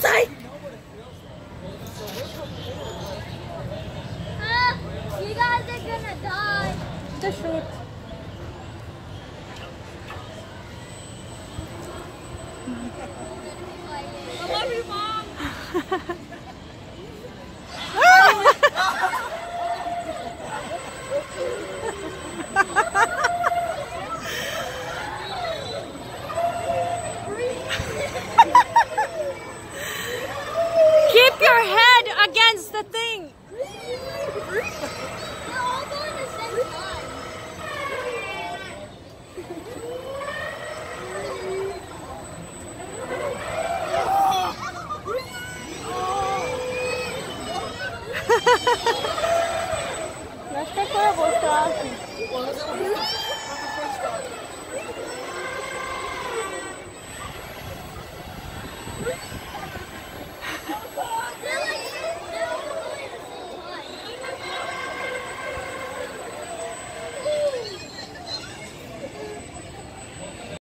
outside! You guys are gonna die. Just shoot. I love you, Mom. Keep your head against the thing. They're all going at the same time. No es que puedo mostrar.